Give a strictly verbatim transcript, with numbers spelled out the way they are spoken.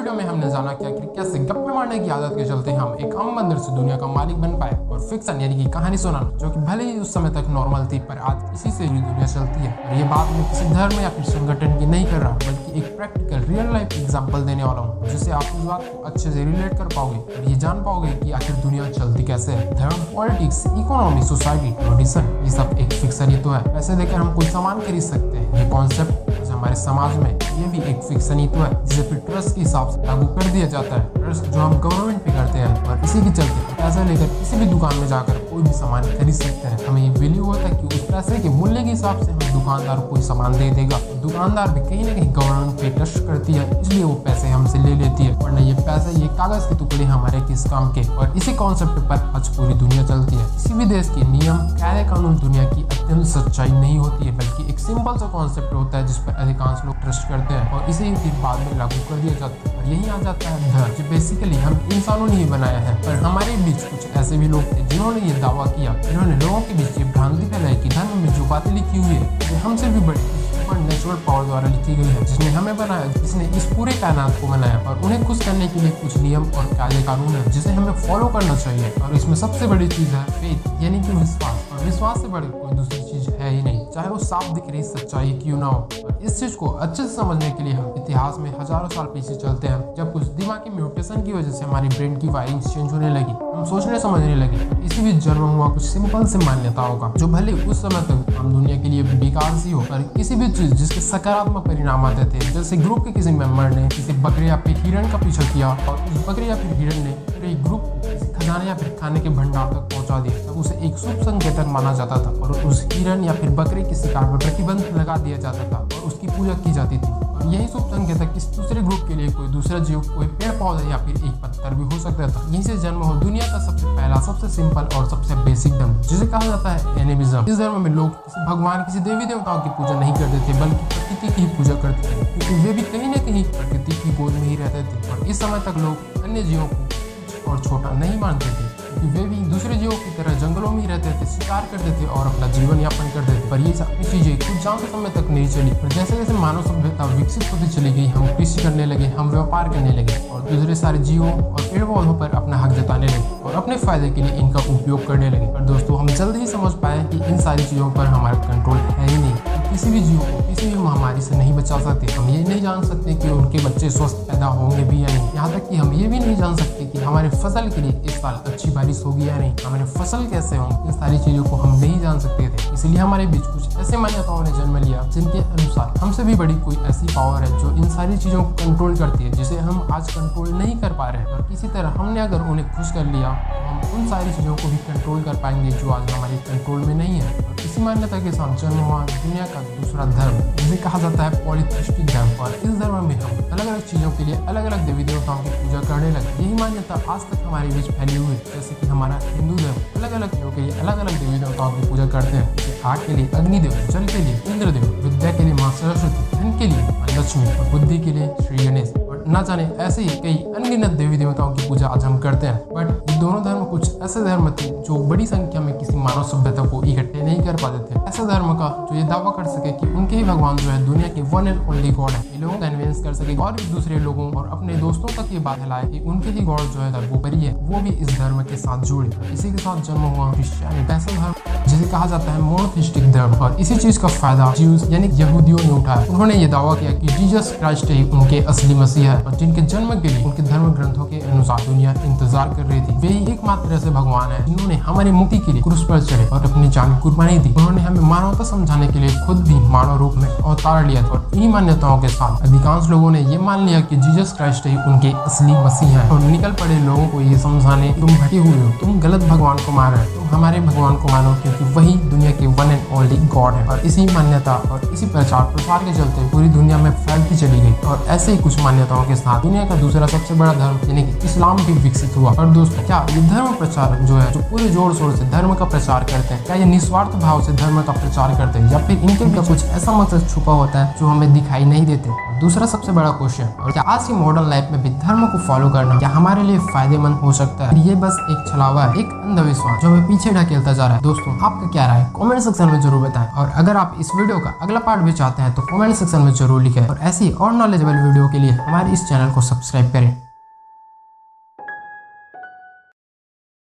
Video में हमने जाना क्या कि कैसे गप्पे मारने की आदत के चलते हम एक आम बंदर से दुनिया का मालिक बन पाए, और फिक्शन यानी कि कहानी सुनाना जो कि भले ही उस समय तक नॉर्मल थी पर आज इसी से पूरी दुनिया चलती है। और ये बात मैं किसी धर्म या फिर संगठन की नहीं कर रहा, बल्कि एक प्रैक्टिकल रियल लाइफ एग्जाम्पल देने वाला हूँ, जिससे आप इस बात को अच्छे से रिलेट कर पाओगे और ये जान पाओगे कि आखिर दुनिया चलती कैसे है। धर्म, पॉलिटिक्स, इकोनॉमी, सोसाइटी, ट्रेडिशन, ये सब एक फिक्शन ही तो है। पैसे देकर हम कोई सामान खरीद सकते हैं, ये कॉन्सेप्ट हमारे समाज में ये भी एक फिक्शन ही तो है, जिसे फिर ट्रस्ट के हिसाब से लागू कर दिया जाता है। ट्रस्ट जो हम गवर्नमेंट पे करते हैं, और इसी के चलते पैसा लेकर किसी भी दुकान में जाकर कोई भी सामान खरीद सकते हैं। हमें ये वैल्यू होता है कि उस पैसे के मूल्य के हिसाब से हमें दुकानदार कोई सामान दे देगा। दुकानदार भी कहीं ना कहीं गवर्नमेंट पे ट्रस्ट करती है, इसलिए वो पैसे हमसे ले लेती है, वरना ये पैसे, ये कागज के टुकड़े हमारे किस काम के। और इसी कॉन्सेप्ट पर आज पूरी दुनिया चलती है। किसी भी देश के नियम, कायदे कानून दुनिया की अत्यंत सच्चाई नहीं होती है, बल्कि एक सिंपल सा कॉन्सेप्ट होता है जिस पर अधिकांश लोग ट्रस्ट करते हैं, और इसे फिर बाद में लागू कर दिया जाता है। और यही आ जाता है धर्म, जो बेसिकली हम इंसानों ने ही बनाया है। पर हमारे बीच कुछ ऐसे भी लोग थे जिन्होंने ये दावा किया, जिन्होंने लोगों के बीच ये भ्रांति फैलाई कि धर्म में जो बातें लिखी हुई है वो हमसे भी बड़ी नेचुरल पावर द्वारा लिखी गई है, जिसने हमें बनाया, जिसने इस पूरे कायनात को बनाया। और उन्हें खुश करने के लिए कुछ नियम और कायदे कानून है जिसे हमें फॉलो करना चाहिए। और इसमें सबसे बड़ी चीज है फेथ, यानी कि विश्वास। और विश्वास से बड़ी कोई दूसरी चीज है ही नहीं, चाहे वो साफ दिख रही सच्चाई क्यों ना हो। और इस चीज को अच्छे से समझने के लिए हम इतिहास में हजारों साल पीछे चलते हैं, जब कुछ दिमागी म्यूटेशन की वजह से हमारी ब्रेन की वायरिंग चेंज होने लगी, हम सोचने समझने लगे। इसी बीच जन्म हुआ कुछ सिंपल से मान्यताओं का, जो भले उस समय तक हम दुनिया के लिए बेकार सी हो, पर किसी भी चीज जिसके सकारात्मक परिणाम आते थे। जैसे ग्रुप के किसी मेंबर ने किसी बकरे या फिर हिरण का पीछा किया, और उस बकरे या फिर हिरण ने पूरे ग्रुप को खजाने या फिर खाने के भंडार तक पहुंचा दिया, तब उसे एक शुभ संकेतक माना जाता था, और उस हिरण या फिर बकरे के शिकार पर प्रतिबंध लगा दिया जाता था और उसकी पूजा की जाती थी। और यही शुभ संकेतक इस दूसरे ग्रुप के लिए कोई दूसरा जीव, कोई पेड़ पौधा या फिर एक पत्थर भी हो सकता था। यहीं से जन्म हो दुनिया का सबसे पहला, सबसे सिंपल और सबसे बेसिक धर्म, जिसे कहा जाता है एनिमिज्म। इस धर्म में लोग किसी भगवान, किसी देवी देवताओं की पूजा नहीं करते थे, बल्कि प्रकृति की पूजा करते थे, क्योंकि वे भी कहीं ना कहीं प्रकृति की गोद में ही रहते थे। और इस समय तक लोग अन्य जीवों को और छोटा नहीं मानते थे, क्योंकि वे भी दूसरे जीवों की तरह जंगलों में ही रहते थे, शिकार करते थे और अपना जीवन यापन करते थे। पर ये सारी चीजें कुछ ज्यादा समय तक नहीं चली। पर जैसे जैसे मानव सभ्यता विकसित होती चली गई, हम कृषि करने लगे, हम व्यापार करने लगे, और दूसरे सारे जीवों और पेड़ पौधों पर अपना हक जताने लगे और अपने फायदे के लिए इनका उपयोग करने लगे। पर दोस्तों, हम जल्दी ही समझ पाए कि इन सारी चीजों पर हमारा कंट्रोल है ही नहीं। किसी भी जीव को किसी भी महामारी से नहीं बचा सकते। हम ये नहीं जान सकते कि उनके बच्चे स्वस्थ पैदा होंगे भी या नहीं। यहाँ तक कि हम ये भी नहीं जान सकते कि हमारे फसल के लिए इस साल अच्छी बारिश होगी या नहीं, हमारे फसल कैसे होंगे। इन सारी चीजों को हम नहीं जान सकते थे। इसलिए हमारे बीच कुछ ऐसे मान्यताओं ने जन्म लिया जिनके अनुसार हमसे भी बड़ी कोई ऐसी पावर है जो इन सारी चीजों को कंट्रोल करती है, जिसे हम आज कंट्रोल नहीं कर पा रहे हैं। और किसी तरह हमने अगर उन्हें खुश कर लिया तो हम उन सारी चीजों को भी कंट्रोल कर पाएंगे जो आज हमारे कंट्रोल में नहीं है। और इसी मान्यता के साथ जन्म हुआ दुनिया का दूसरा धर्म, जिसे कहा जाता है पॉलीथेइस्टिक धर्म। और इस धर्म में हम अलग अलग चीजों के लिए अलग अलग देवी देवताओं की पूजा करने लगे। यही मान्यता आज तक हमारे बीच फैली हुई है। जैसे कि हमारा हिंदू धर्म अलग अलग चीजों के लिए अलग अलग देवी देवताओं की पूजा करते हैं। आग के लिए अग्निदेव, जल के लिए इंद्रदेव, विद्या के लिए माँ सरस्वती, धन के लिए लक्ष्मी, और बुद्धि के लिए श्री गणेश, और न जाने ऐसे ही कई अनगिनत देवी देवताओं की पूजा आज हम करते हैं। बट ये दोनों धर्म कुछ ऐसे धर्म थे जो बड़ी संख्या में किसी मानव सभ्यता को इकट्ठे नहीं कर पाते थे। ऐसे धर्म का जो ये दावा कर सके कि उनके ही भगवान जो है दुनिया के वन एंड ओनली गॉड है, ये लोगों को कन्विंस कर सके और भी दूसरे लोगों और अपने दोस्तों तक ये बात फैलाए कि उनके ही गॉड जो है वो बड़ी है, वो भी इस धर्म के साथ जुड़े। इसी के साथ जन्म हुआ क्रिश्चियनिटी, ऐसा धर्म जिसे कहा जाता है मोनोथेइस्टिक धर्म। और इसी चीज का फायदा ज्यूज यानी यहूदियों ने उठाया। उन्होंने ये दावा किया कि जीसस क्राइस्ट ही उनके असली मसीह है, और जिनके जन्म के लिए उनके धर्म ग्रंथों के अनुसार दुनिया इंतजार कर रही थी। वे ही एकमात्र ऐसे भगवान है जिन्होंने हमारी मुक्ति के लिए क्रूस पर चढ़े और अपनी जान कुर्बानी दी। उन्होंने हमें मानवता समझाने के लिए खुद भी मानव रूप में अवतार लिया था। और इन्हीं मान्यताओं के साथ अधिकांश लोगों ने ये मान लिया कि जीसस क्राइस्ट ही उनके असली मसीह है, और निकल पड़े लोगों को ये समझाने, तुम भटके हुए हो, तुम गलत भगवान को मान रहे हो, तुम हमारे भगवान को मानो, क्योंकि वही दुनिया के वन एंड ओनली गॉड है। और इसी मान्यता और इसी प्रचार प्रसार के चलते पूरी दुनिया में फैलती चली गई। और ऐसे ही कुछ मान्यताओं के साथ दुनिया का दूसरा सबसे बड़ा धर्म यानी कि इस्लाम भी विकसित हुआ। और दोस्तों, क्या ये धर्म प्रचारक जो है, जो पूरे जोर शोर से धर्म का प्रचार करते हैं, क्या ये निस्वार्थ भाव से धर्म का प्रचार करते हैं, या फिर इनके भी कुछ ऐसा मकसद छुपा होता है जो हमें दिखाई नहीं देते। दूसरा सबसे बड़ा क्वेश्चन, और क्या आज की मॉडर्न लाइफ में भी धर्म को फॉलो करना क्या हमारे लिए फायदेमंद हो सकता है? ये बस एक छलावा है, एक अंधविश्वास जो हमें पीछे ढकेलता जा रहा है। दोस्तों, आपका क्या राय है? कमेंट सेक्शन में जरूर बताएं। और अगर आप इस वीडियो का अगला पार्ट भी चाहते हैं तो कमेंट सेक्शन में जरूर लिखें। और ऐसी और नॉलेजेबल वीडियो के लिए हमारे हमारे इस चैनल को सब्सक्राइब करें।